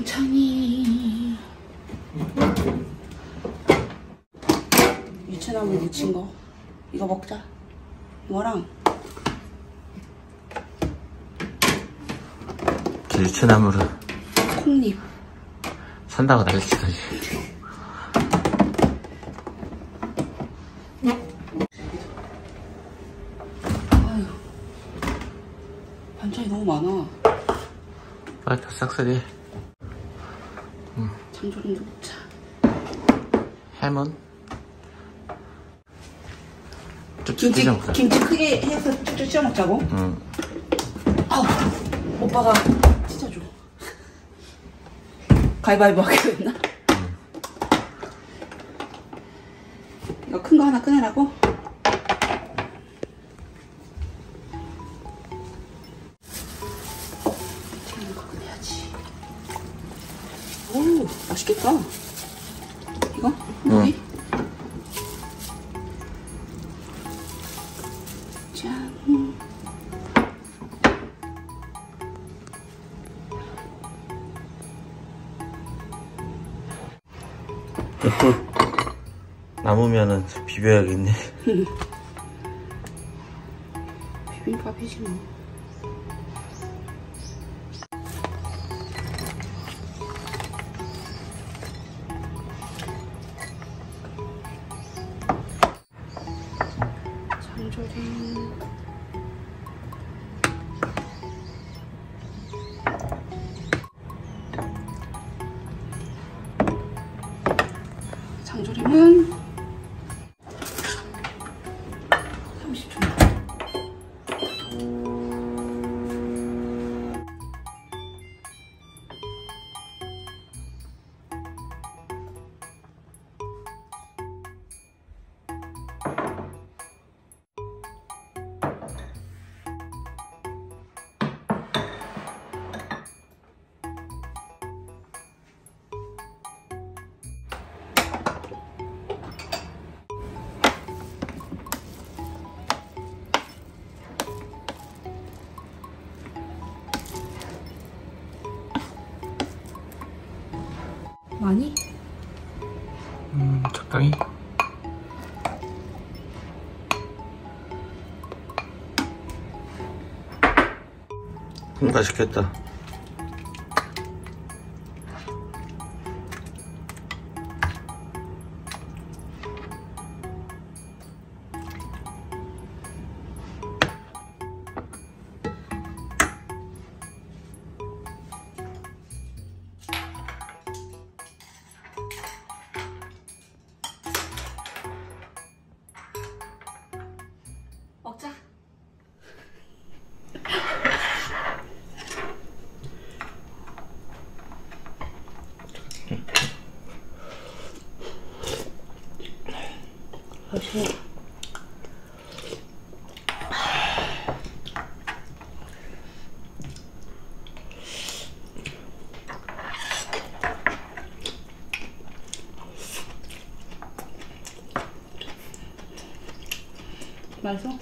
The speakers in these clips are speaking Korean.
반찬이 유채나물 무친 거 이거 먹자. 이거랑 유채나물은 콩잎 산다고 난리치더니. 아유 반찬이 너무 많아. 빨리 다 싹쓸이. 장조림도 먹자. 햄은 쭉쭉 찢어 먹자. 김치 크게 해서 쭉쭉 찢어 먹자고? 아우 오빠가 찢어줘. 가위바위보 하기로 했나? 이거 큰 거 하나 꺼내라고? 작은 거 꺼내야지. 오 맛있겠다. 이거? 여기? 짠. 남으면은 비벼야겠네. 비빔밥이지 뭐. 장조림. 장조림은 30초. 많이? 적당히. 맛있겠다. 먹자. 맛있어. 맛있어?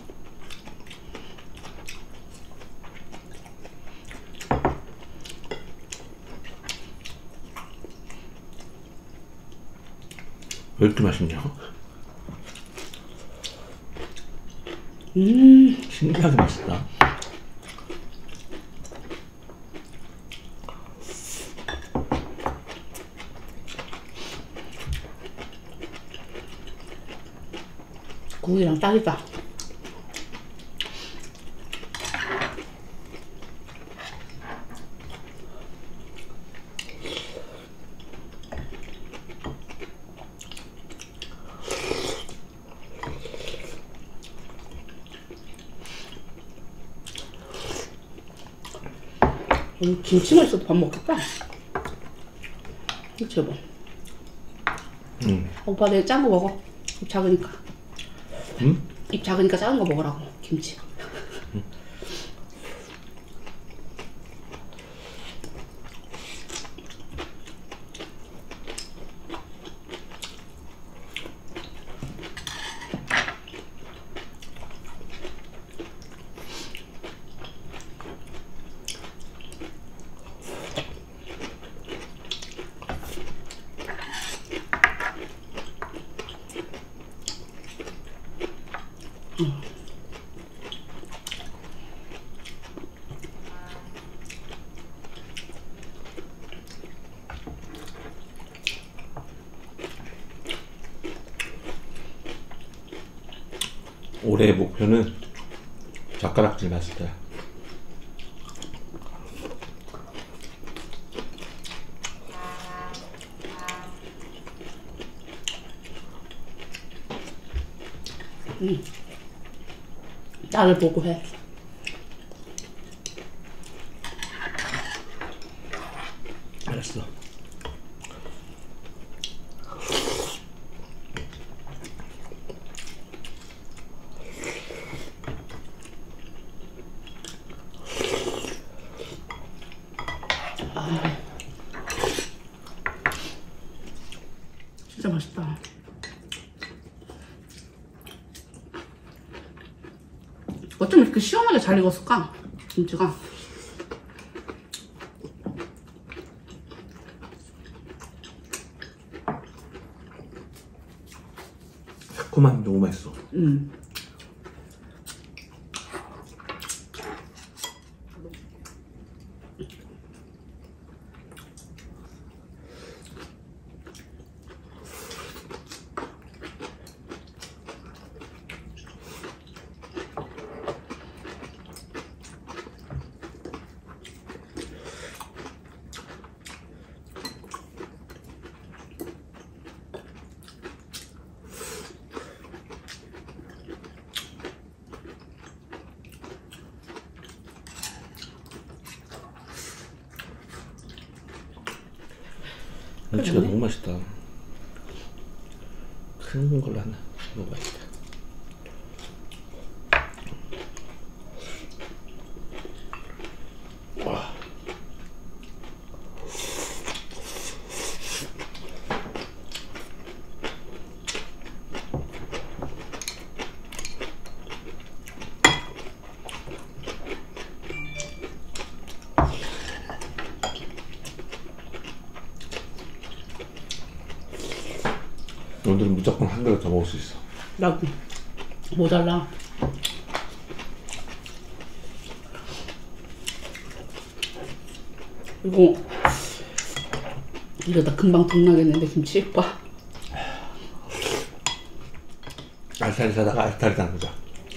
왜 이렇게 맛있냐? 신기하게 맛있다. 국이랑 딱이다. 김치만 있어도 밥 먹겠다. 그치 여보? 오빠 내일 짠 거 먹어. 입 작으니까. 응? 입 작으니까 작은 거 먹으라고. 김치. 올해의 목표는 젓가락질 마스터야. 나를 보고 해. 알았어. 진짜 맛있다. 어쩜 이렇게 시원하게 잘 익었을까? 김치가. 새콤함이 너무 맛있어. 김치가 너무 맛있다. 큰 걸로 하나 먹어야겠다. 와. 오늘은 무조건 한 그릇 더 먹을 수 있어. 나도 모자라. 이러다 금방 동나겠는데 김치? 봐. 알타리 사다가 알타리 담그자.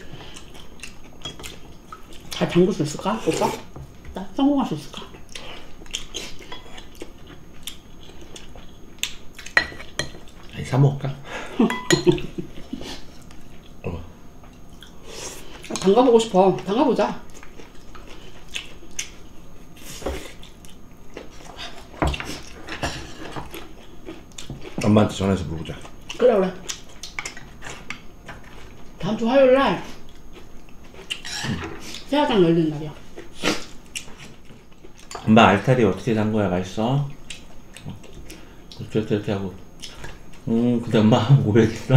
잘 담글 수 있을까? 오빠? 나 성공할 수 있을까? 아니, 사 먹을까? 담가보고 싶어. 담가보자. 엄마한테 전화해서 물어보자. 그래 그래. 다음 주 화요일 날 세화장 열리는 날이야. 엄마 알타리 어떻게 담궈야 맛있어? 이렇게 하고 근데 엄마 오해했어?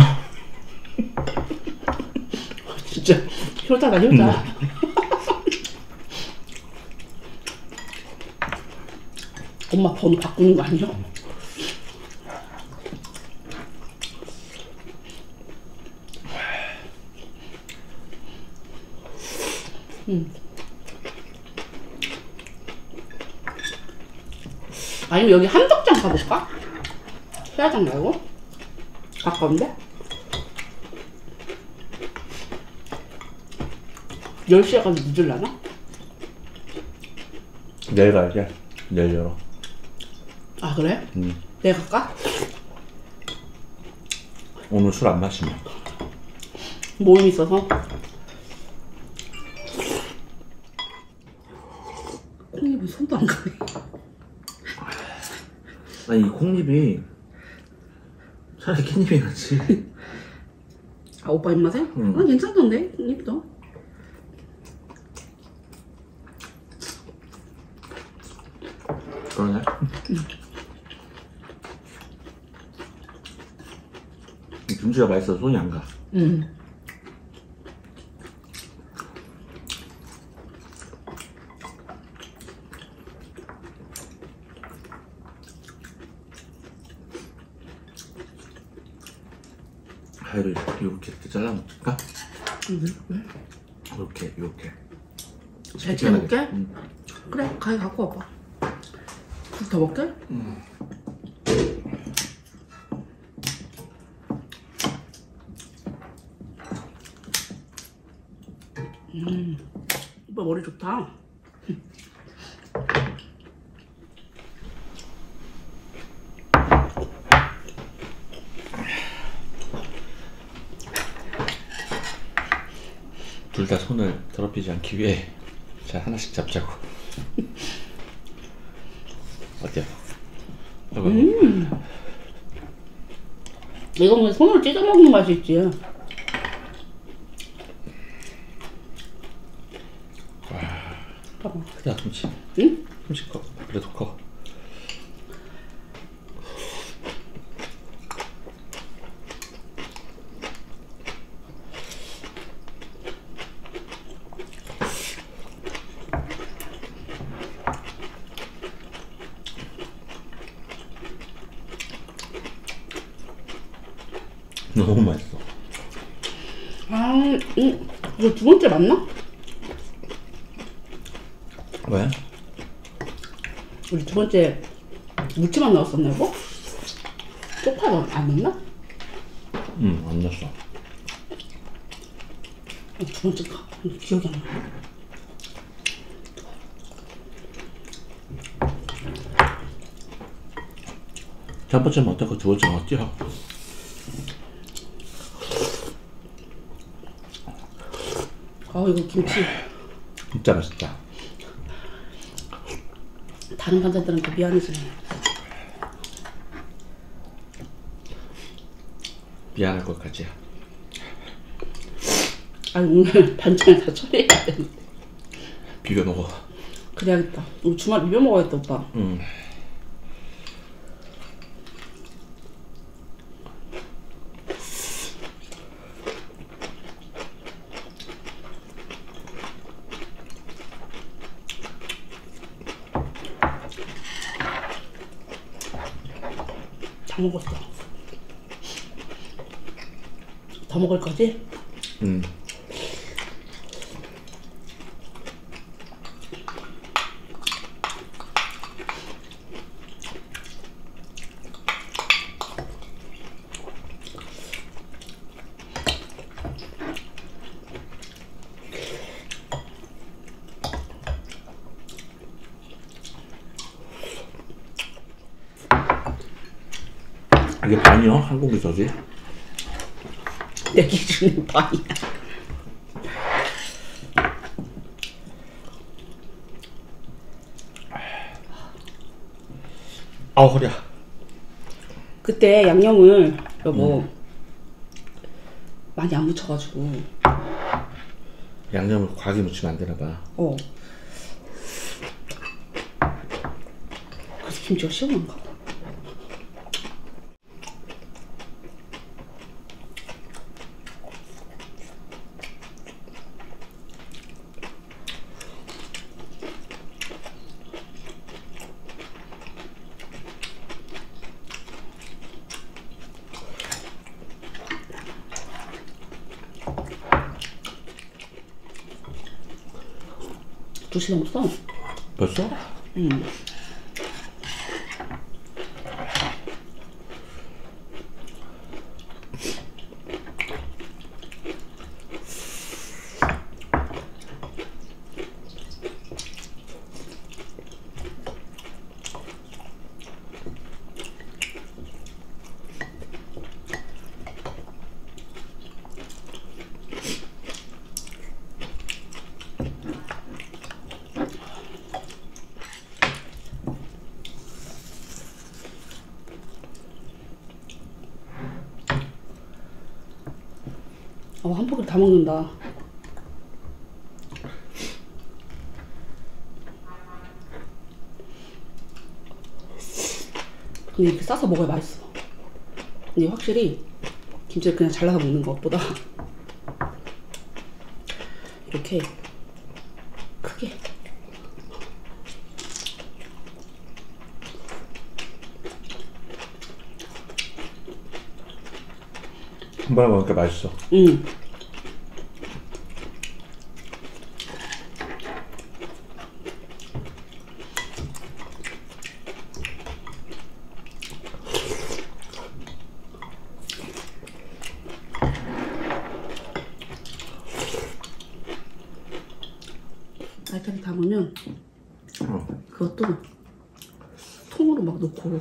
진짜 효자다 효자. 엄마 번호 바꾸는 거 아니야? 아니면 여기 한덕장 가볼까? 세화장 말고? 가까운데? 10시에 가서 늦으려나? 내일 갈게. 내일 열어. 아 그래? 내가 갈까? 오늘 술 안 마시면. 모임 있어서? 콩잎은 손도 안 가네. 아니 이 콩잎이 차라리 깻잎이 낫지. 아 오빠 입맛에? 응. 아 괜찮던데 콩잎도. 그러네. 이 김치가 맛있어서 손이 안 가. 하이를 이렇게 잘라 먹을까? 이렇게. 배치 먹게? 응. 그래, 가위 갖고 와봐. 국 더 먹게? 오빠 머리 좋다. 둘 다 손을 더럽히지 않기 위해 자 하나씩 잡자고. 어때요? 이거는 손으로 찢어 먹는 맛이 있지. 봐봐. 크다 솜씨. 응? 솜씨 커. 그래도 커. 너무 맛있어. 이거 두 번째 맞나? 왜? 우리 두 번째 무침만 넣었었나 이거? 쪽파 안 넣나? 응, 안 넣었어. 두 번째가 기억이 안 나. 첫 번째는 어떻고 두 번째는 어때요? 이거 김치 진짜 맛있다. 다른 반찬들한테 미안해지네. 미안할 것까지야. 아니 오늘 반찬을 다 처리해야 되는데. 비벼 먹어. 그래야겠다. 우리 주말 비벼 먹어야겠다 오빠. 응. 다 먹었어. 더 먹을 거지? 응. 이게 반이요? 한 공기 저지? 내 기준은 반이야. 아우 허리야. 그때 양념을 여보 많이 안 묻혀가지고 양념을 과하게 묻히면 안 되나 봐. 그래서 김치가 시원한가 봐. 두 시간 넘었어. 벌써? 응. 한 포기를 다 먹는다. 근데 이렇게 싸서 먹어야 맛있어. 근데 확실히 김치를 그냥 잘라서 먹는 것보다 이렇게 크게 한 번에 먹으니까 맛있어. 응. 알짜리 담으면 어. 그것도 통으로 막 넣고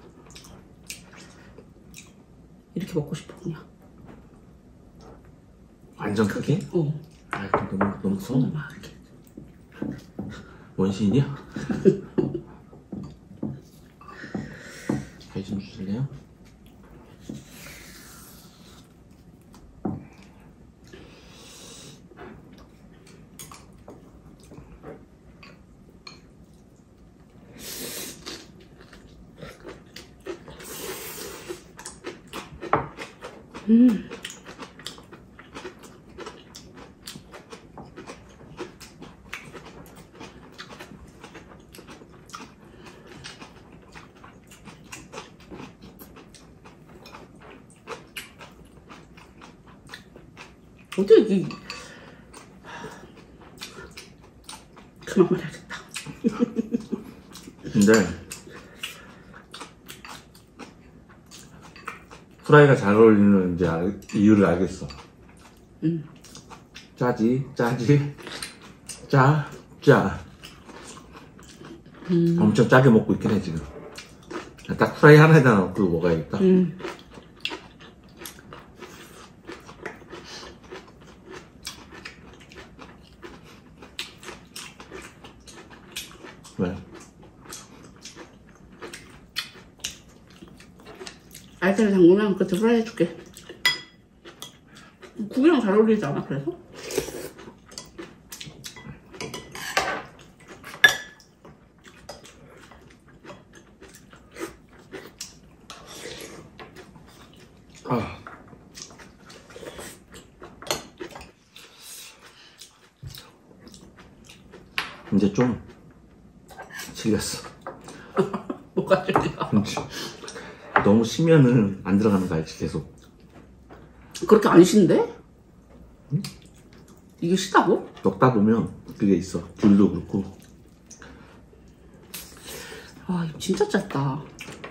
이렇게 먹고 싶어 그냥. 완전 크게? 어. 아, 너무 커. 손을 막 이렇게. 원시인이야? 배 좀 주실래요? 어떻게 이 그만 말해야겠다. 근데 프라이가 잘 어울리는 이제 이유를 알겠어. 짜지. 엄청 짜게 먹고 있긴 해 지금. 딱 프라이 하나에다 넣고 먹어야겠다. 왜? 알짜리 담그면 그때 프라이 해줄게. 국이랑 잘 어울리지 않아 그래서? 아. 이제 좀 질렸어. 뭐가 질려? 너무 쉬면은 안 들어가는 거 알지 계속. 그렇게 안 신데? 이게 시다고? 먹다 보면 그게 있어. 귤도 그렇고. 아 이거 진짜 짧다.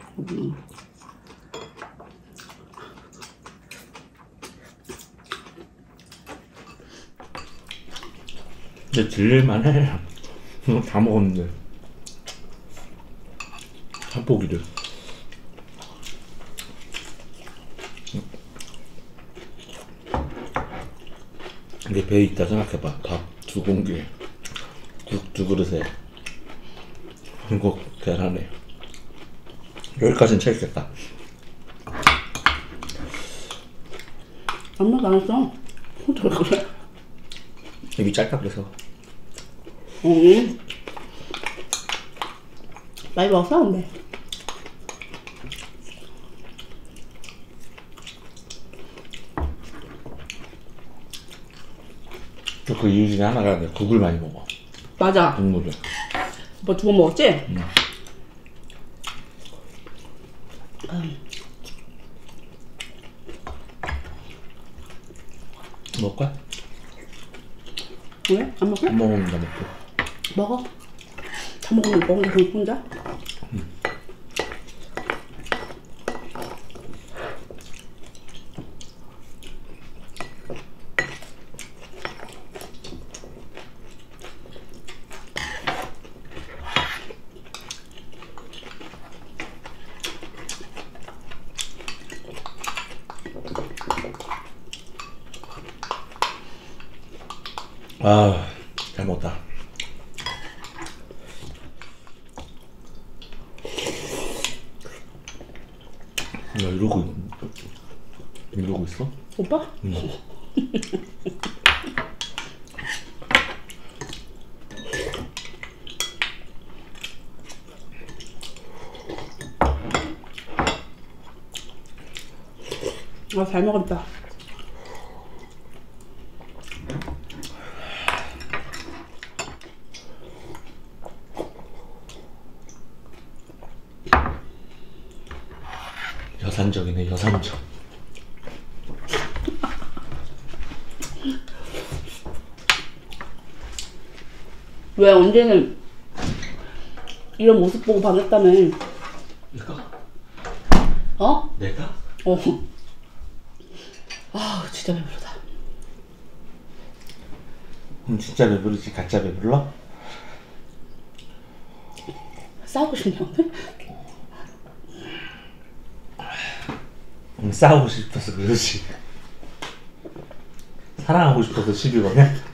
근데 질릴만해. 다 먹었는데 한 포기를. 이게 배에 있다 생각해봐. 밥 두 공기에 국 두 그릇에 한국 계란에 여기까지는 채겠다. 아무도 안 했어. 어떻게 그래? 입이 짧다 그래서. 응. 많이 먹었어 근데. 그 이유 중에 하나가 내가 국을 많이 먹어. 맞아. 국물을. 오빠 2번 먹었지? 응. 먹을 거야? 왜? 안 먹어? 안 먹으면 나 먹고. 먹어. 다 먹으면 먹는데 그럼 혼자? 아, 잘 먹었다. 야, 이러고 있어? 오빠? 응. 아, 잘 먹었다. 여산적이네, 여산적. 왜 언제는 이런 모습 보고 반했다며. 내가? 어? 내가? 어. 아, 진짜 배부르다. 진짜 배부르지, 가짜 배불러? 싸우고 싶냐 오늘? 싸우고 싶어서 그러지. 사랑하고 싶어서 시비 거냐?